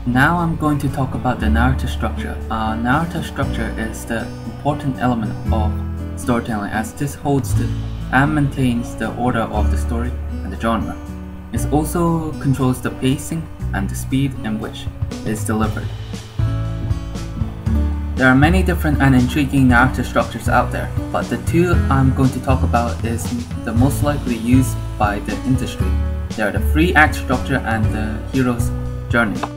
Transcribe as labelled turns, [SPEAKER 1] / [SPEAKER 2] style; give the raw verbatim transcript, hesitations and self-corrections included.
[SPEAKER 1] Now I'm going to talk about the narrative structure. Uh, narrative structure is the important element of storytelling, as this holds the, and maintains the order of the story and the genre. It also controls the pacing and the speed in which it is delivered. There are many different and intriguing narrative structures out there, but the two I'm going to talk about is the most likely used by the industry. They are the three act structure and the hero's journey.